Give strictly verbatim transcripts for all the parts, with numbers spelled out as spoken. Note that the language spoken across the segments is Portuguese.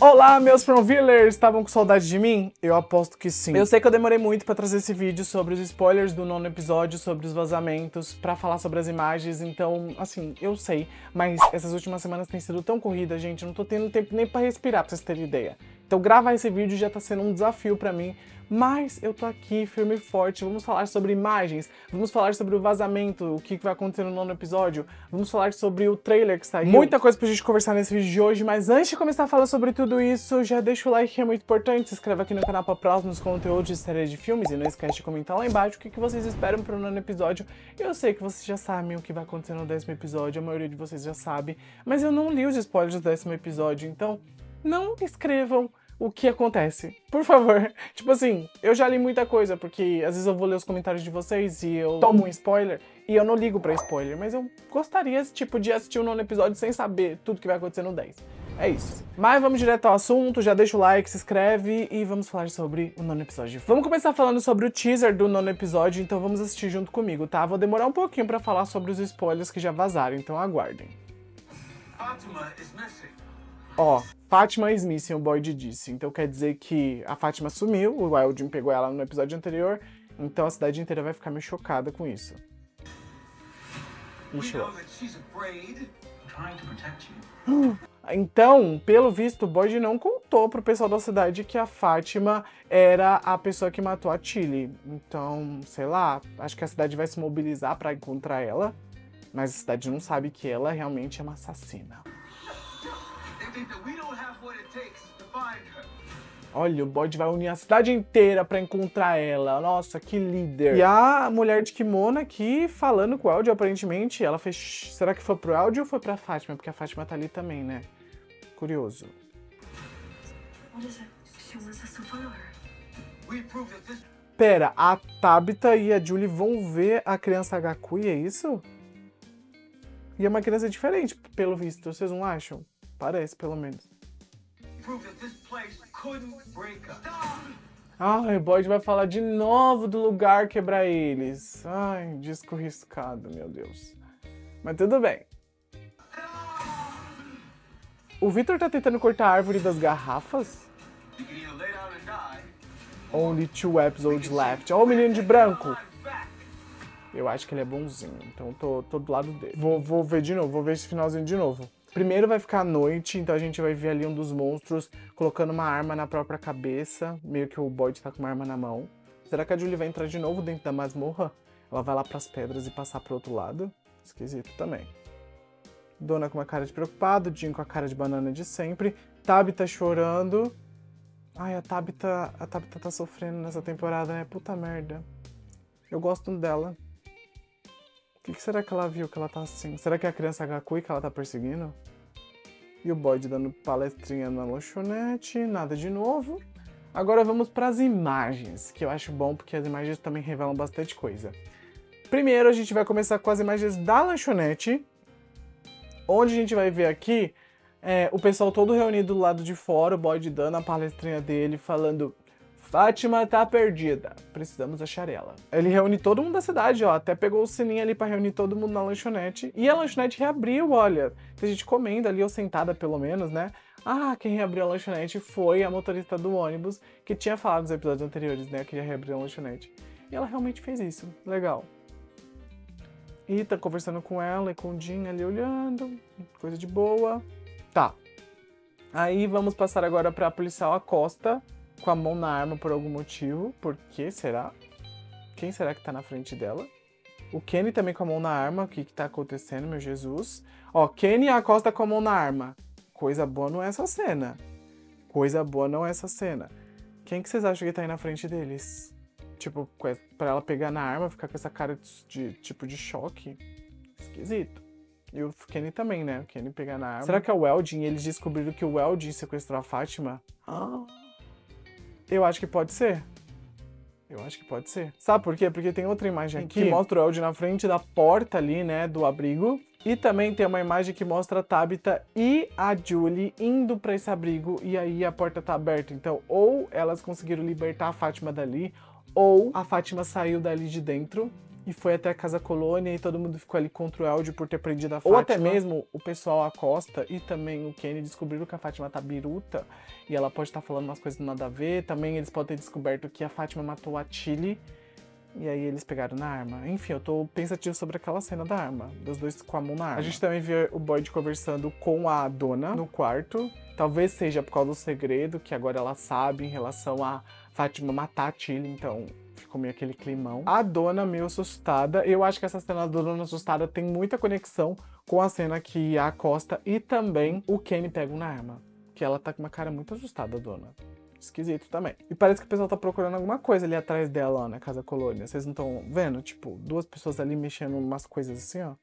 Olá, meus Fromvillers! Estavam com saudade de mim? Eu aposto que sim. Eu sei que eu demorei muito pra trazer esse vídeo sobre os spoilers do nono episódio, sobre os vazamentos, pra falar sobre as imagens, então, assim, eu sei. Mas essas últimas semanas têm sido tão corridas, gente, eu não tô tendo tempo nem pra respirar, pra vocês terem ideia. Então gravar esse vídeo já tá sendo um desafio pra mim, mas eu tô aqui firme e forte. Vamos falar sobre imagens, vamos falar sobre o vazamento, o que vai acontecer no nono episódio, vamos falar sobre o trailer que saiu. Muita coisa pra gente conversar nesse vídeo de hoje, mas antes de começar a falar sobre tudo isso, já deixa o like que é muito importante, se inscreve aqui no canal para próximos conteúdos de séries de filmes e não esquece de comentar lá embaixo o que vocês esperam pro nono episódio. Eu sei que vocês já sabem o que vai acontecer no décimo episódio, a maioria de vocês já sabe, mas eu não li os spoilers do décimo episódio, então não escrevam o que acontece, por favor. Tipo assim, eu já li muita coisa, porque às vezes eu vou ler os comentários de vocês e eu tomo um spoiler, e eu não ligo pra spoiler, mas eu gostaria, tipo, de assistir o nono episódio sem saber tudo que vai acontecer no dez. É isso. Mas vamos direto ao assunto, já deixa o like, se inscreve e vamos falar sobre o nono episódio. Vamos começar falando sobre o teaser do nono episódio, então vamos assistir junto comigo, tá? Vou demorar um pouquinho pra falar sobre os spoilers que já vazaram, então aguardem. Fatima is missing. Ó, Fatima is missing, o Boyd disse. Então quer dizer que a Fatima sumiu, o Weldon pegou ela no episódio anterior, então a cidade inteira vai ficar meio chocada com isso. Ixi, ó. Então, pelo visto, o Boyd não contou pro pessoal da cidade que a Fatima era a pessoa que matou a Tilly. Então, sei lá, acho que a cidade vai se mobilizar pra encontrar ela, mas a cidade não sabe que ela realmente é uma assassina. Olha, o Boyd vai unir a cidade inteira pra encontrar ela. Nossa, que líder. E a mulher de kimono aqui falando com o Weldon, aparentemente, ela fez... Será que foi pro Weldon ou foi pra Fatima? Porque a Fatima tá ali também, né? Curioso. Pera, a Tabitha e a Julie vão ver a criança Gakui, é isso? E é uma criança diferente, pelo visto, vocês não acham? Parece, pelo menos. Ai, o Boyd vai falar de novo do lugar quebrar eles. Ai, disco riscado, meu Deus. Mas tudo bem. O Victor tá tentando cortar a árvore das garrafas? Only two episodes left. Ó, o menino de branco. Eu acho que ele é bonzinho, então tô, tô do lado dele. Vou, vou ver de novo, vou ver esse finalzinho de novo. Primeiro vai ficar à noite, então a gente vai ver ali um dos monstros colocando uma arma na própria cabeça. Meio que o Boyd tá com uma arma na mão. Será que a Julie vai entrar de novo dentro da masmorra? Ela vai lá pras pedras e passar pro outro lado? Esquisito também. Donna com uma cara de preocupado, Jim com a cara de banana de sempre. Tabitha chorando. Ai, a Tabitha, a Tabitha tá sofrendo nessa temporada, né? Puta merda. Eu gosto dela. O que, que será que ela viu que ela tá assim? Será que é a criança Gakui que ela tá perseguindo? E o Boyd dando palestrinha na lanchonete, nada de novo. Agora vamos para as imagens, que eu acho bom porque as imagens também revelam bastante coisa. Primeiro a gente vai começar com as imagens da lanchonete, onde a gente vai ver aqui é, o pessoal todo reunido do lado de fora, o Boyd dando a palestrinha dele, falando... Fatima tá perdida, precisamos achar ela. Ele reúne todo mundo da cidade, ó, até pegou o sininho ali pra reunir todo mundo na lanchonete. E a lanchonete reabriu, olha, tem gente comendo ali, ou sentada pelo menos, né? Ah, quem reabriu a lanchonete foi a motorista do ônibus, que tinha falado nos episódios anteriores, né, que ia reabrir a lanchonete. E ela realmente fez isso, legal. E tá conversando com ela e com o Jim ali olhando, coisa de boa. Tá. Aí vamos passar agora pra policial Acosta, com a mão na arma por algum motivo. Por que será? Quem será que tá na frente dela? O Kenny também com a mão na arma. O que que tá acontecendo, meu Jesus? Ó, Kenny e a Acosta com a mão na arma. Coisa boa não é essa cena. Coisa boa não é essa cena. Quem que vocês acham que tá aí na frente deles? Tipo, pra ela pegar na arma, ficar com essa cara de, de tipo de choque. Esquisito. E o Kenny também, né? O Kenny pegar na arma. Será que é o Weldon? E eles descobriram que o Weldon sequestrou a Fatima? Ah... Eu acho que pode ser. Eu acho que pode ser. Sabe por quê? Porque tem outra imagem aqui que mostra o Weldon na frente da porta ali, né, do abrigo. E também tem uma imagem que mostra a Tabitha e a Julie indo pra esse abrigo e aí a porta tá aberta. Então, ou elas conseguiram libertar a Fatima dali, ou a Fatima saiu dali de dentro e foi até a Casa Colônia e todo mundo ficou ali contra o Eldio por ter prendido a Fátima. Ou até mesmo o pessoal Acosta e também o Kenny descobriram que a Fátima tá biruta e ela pode estar tá falando umas coisas nada a ver. Também eles podem ter descoberto que a Fátima matou a Tilly e aí eles pegaram na arma. Enfim, eu tô pensativo sobre aquela cena da arma, dos dois com a mão na arma. A gente também vê o Boyd conversando com a dona no quarto. Talvez seja por causa do segredo que agora ela sabe em relação a Fátima matar a Tilly, então ficou meio aquele climão. A dona meio assustada. Eu acho que essa cena da dona assustada tem muita conexão com a cena que a Acosta e também o Kenny pegam na arma. Que ela tá com uma cara muito assustada, a dona. Esquisito também. E parece que o pessoal tá procurando alguma coisa ali atrás dela, ó, na Casa Colônia. Vocês não estão vendo? Tipo, duas pessoas ali mexendo umas coisas assim, ó.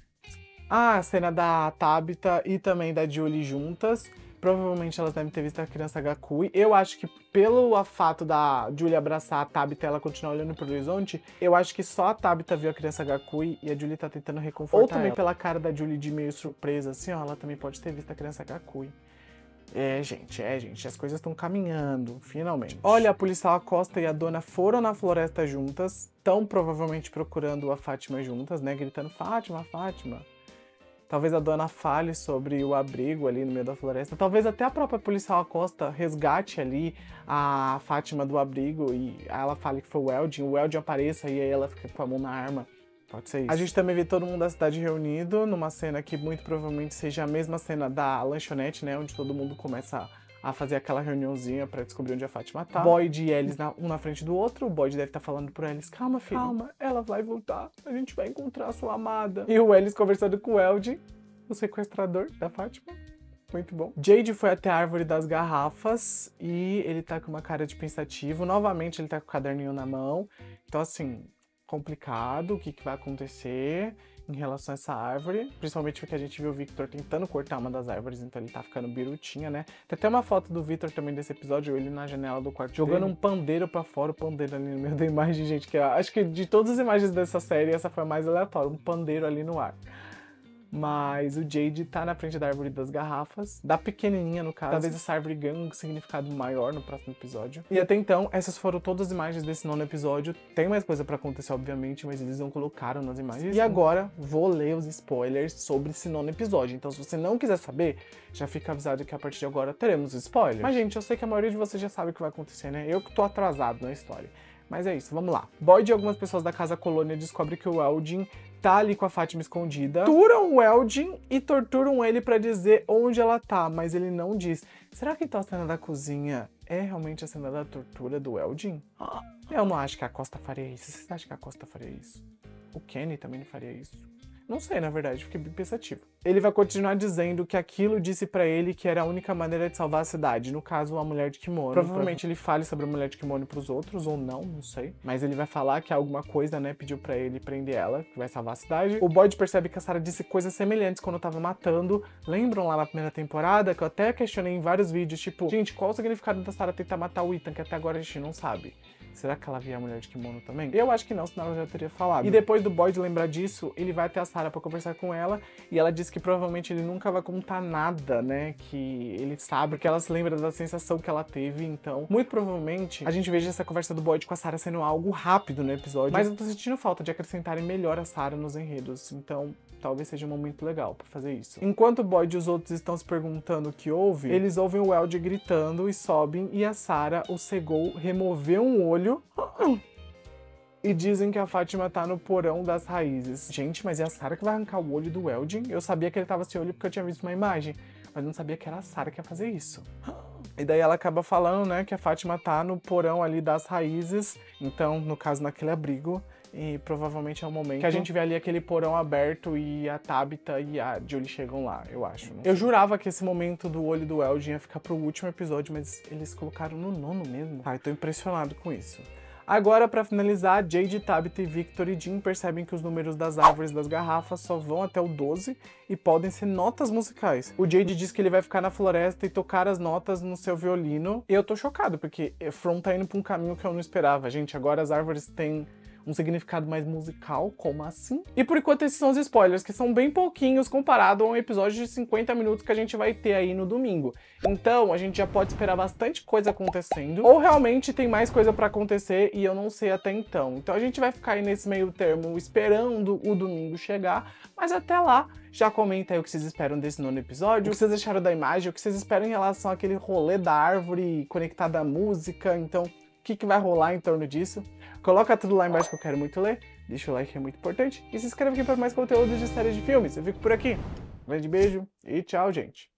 Ah, a cena da Tabitha e também da Julie juntas. Provavelmente elas devem ter visto a criança Gakui. Eu acho que pelo fato da Julie abraçar a Tabitha e ela continuar olhando pro horizonte, eu acho que só a Tabitha viu a criança Gakui e a Julie tá tentando reconfortar ela. Ou também ela. Pela cara da Julie de meio surpresa, assim, ó, ela também pode ter visto a criança Gakui. É, gente, é, gente, as coisas estão caminhando, finalmente. Olha, a policial Acosta e a dona foram na floresta juntas, estão provavelmente procurando a Fátima juntas, né, gritando Fátima, Fátima. Talvez a dona fale sobre o abrigo ali no meio da floresta. Talvez até a própria policial Acosta resgate ali a Fátima do abrigo e ela fale que foi o Eldio, o Eldio apareça e aí ela fica com a mão na arma. Pode ser isso. A gente também vê todo mundo da cidade reunido numa cena que muito provavelmente seja a mesma cena da lanchonete, né? Onde todo mundo começa a fazer aquela reuniãozinha pra descobrir onde a Fátima tá. Boyd e Ellis na, um na frente do outro. O Boyd deve estar tá falando pro Ellis, calma, filho. Calma, ela vai voltar. A gente vai encontrar a sua amada. E o Ellis conversando com o Eldio, o sequestrador da Fátima. Muito bom. Jade foi até a árvore das garrafas e ele tá com uma cara de pensativo. Novamente ele tá com o caderninho na mão. Então assim, complicado, o que, que vai acontecer em relação a essa árvore, principalmente porque a gente viu o Victor tentando cortar uma das árvores, então ele tá ficando birutinha, né? Tem até uma foto do Victor também desse episódio, ele na janela do quarto jogando dele. Um pandeiro pra fora, o pandeiro ali no meio da imagem, gente, que acho que de todas as imagens dessa série, essa foi a mais aleatória, um pandeiro ali no ar. Mas o Jade tá na frente da árvore das garrafas, da pequenininha no caso. Talvez essa árvore ganhe um significado maior no próximo episódio. E até então, essas foram todas as imagens desse nono episódio. Tem mais coisa pra acontecer, obviamente, mas eles não colocaram nas imagens. E agora, vou ler os spoilers sobre esse nono episódio. Então, se você não quiser saber, já fica avisado que a partir de agora teremos spoilers. Mas, gente, eu sei que a maioria de vocês já sabe o que vai acontecer, né? Eu que tô atrasado na história. Mas é isso, vamos lá. Boyd e algumas pessoas da Casa Colônia descobrem que o Eldio tá ali com a Fátima escondida. Torturam o Eldio e torturam ele pra dizer onde ela tá, mas ele não diz. Será que então a cena da cozinha é realmente a cena da tortura do Eldio? Eu não acho que a Acosta faria isso. Vocês acham que a Acosta faria isso? O Kenny também não faria isso? Não sei, na verdade, fiquei bem pensativo. Ele vai continuar dizendo que aquilo disse pra ele que era a única maneira de salvar a cidade, no caso, a mulher de kimono. Provavelmente ele fale sobre a mulher de kimono pros outros, ou não, não sei. Mas ele vai falar que alguma coisa, né, pediu pra ele prender ela, que vai salvar a cidade. O Boyd percebe que a Sarah disse coisas semelhantes quando tava matando. Lembram lá na primeira temporada, que eu até questionei em vários vídeos, tipo, gente, qual o significado da Sarah tentar matar o Ethan, que até agora a gente não sabe? Será que ela via a mulher de kimono também? Eu acho que não, senão ela já teria falado. E depois do Boyd lembrar disso, ele vai até a Sarah pra conversar com ela, e ela diz que provavelmente ele nunca vai contar nada, né, que ele sabe, porque ela se lembra da sensação que ela teve, então, muito provavelmente, a gente veja essa conversa do Boyd com a Sarah sendo algo rápido no episódio, mas eu tô sentindo falta de acrescentarem melhor a Sarah nos enredos, então talvez seja um momento legal pra fazer isso. Enquanto o Boyd e os outros estão se perguntando o que houve, eles ouvem o Eldio gritando e sobem, e a Sarah o cegou, removeu um olho e dizem que a Fátima tá no porão das raízes. Gente, mas é a Sarah que vai arrancar o olho do Eldio? Eu sabia que ele tava sem olho porque eu tinha visto uma imagem, mas não sabia que era a Sarah que ia fazer isso. E daí ela acaba falando, né, que a Fátima tá no porão ali das raízes, então, no caso, naquele abrigo, e provavelmente é o momento que a gente vê ali aquele porão aberto e a Tabitha e a Julie chegam lá, eu acho. Eu jurava que esse momento do olho do Eldio ia ficar pro último episódio, mas eles colocaram no nono mesmo. Ai, tô impressionado com isso. Agora, pra finalizar, Jade, Tabitha e Victor e Jim percebem que os números das árvores das garrafas só vão até o doze e podem ser notas musicais. O Jade diz que ele vai ficar na floresta e tocar as notas no seu violino. E eu tô chocado, porque From tá indo pra um caminho que eu não esperava. Gente, agora as árvores têm um significado mais musical, como assim? E por enquanto esses são os spoilers, que são bem pouquinhos comparado a um episódio de cinquenta minutos que a gente vai ter aí no domingo. Então a gente já pode esperar bastante coisa acontecendo, ou realmente tem mais coisa pra acontecer e eu não sei até então. Então a gente vai ficar aí nesse meio termo esperando o domingo chegar, mas até lá, já comenta aí o que vocês esperam desse nono episódio, o que vocês acharam da imagem, o que vocês esperam em relação àquele rolê da árvore conectada à música, então o que, que vai rolar em torno disso. Coloca tudo lá embaixo que eu quero muito ler, deixa o like que é muito importante, e se inscreve aqui para mais conteúdo de séries de filmes. Eu fico por aqui. Um grande beijo e tchau, gente!